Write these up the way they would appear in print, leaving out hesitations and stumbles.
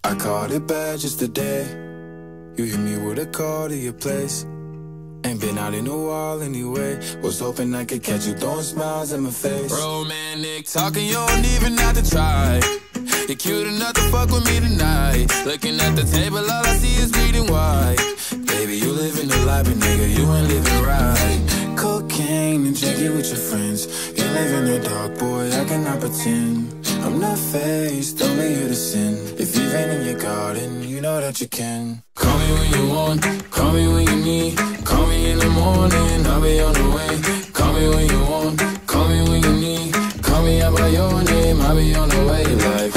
I caught it bad just today. You hit me with a call to your place. Ain't been out in a while anyway. Was hoping I could catch you throwing smiles in my face. Romantic talking, you don't even have to try. You're cute enough to fuck with me tonight. Looking at the table, all I see is bleeding white. Baby, you living the life, but nigga, you ain't living right. Cocaine and drinking with your friends. You live in the dark, boy, I cannot pretend. I'm not faced, only you to sin. If you've been in your garden, you know that you can. Call me when you want, call me when you need. Call me in the morning, I'll be on the way. Call me when you want, call me when you need. Call me out by your name, I'll be on the way. Like,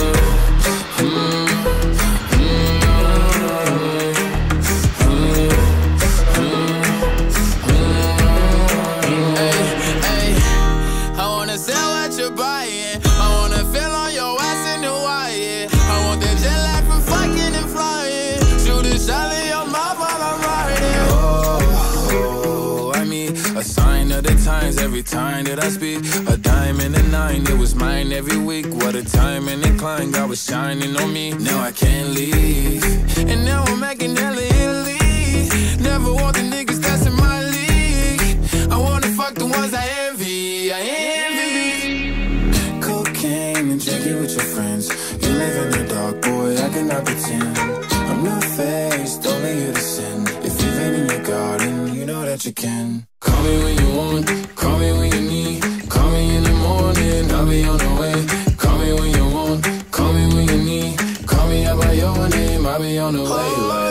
I wanna sell what you're buying. I wanna feel on your ass in Hawaii. I want that jet lag from fucking and flying. Shoot a shot in your mouth while I'm riding. Oh, I mean, a sign of the times every time that I speak. A dime and a nine, it was mine every week. What a time and a climb, God was shining on me. Now I can't leave, And now I'm making hella Italy. Never want the niggas that's in my league. I wanna fuck the ones I envy. I envy. cocaine and drinking with your friends. You live in the dark, boy, I cannot pretend. I'm not faced, only you to sin. If you've been in your garden, you know that you can. Call me when you want, call me when you need. Call me in the morning, I'll be on the way. Call me when you want, call me when you need. Call me out by your name, I'll be on the way. Like,